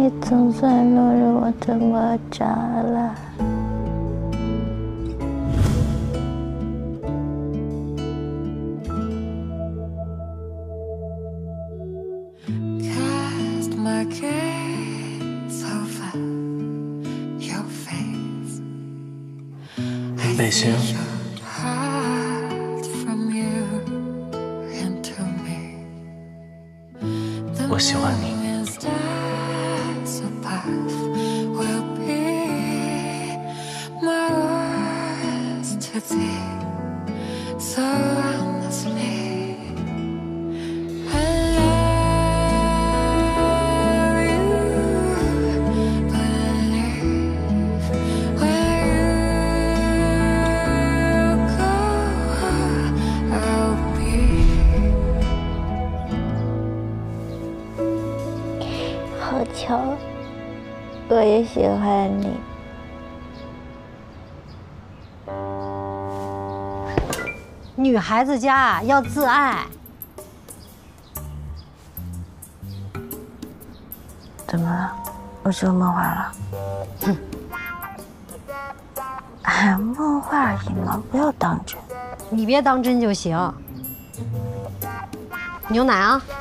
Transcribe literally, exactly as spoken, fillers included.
你总算弄得我这么渣了。 林北星，我喜欢你。 好巧，我也喜欢你。 女孩子家要自爱。 怎么了？我说梦话了？哼！哎，梦话而已嘛，不要当真。 你别当真就行。牛奶啊！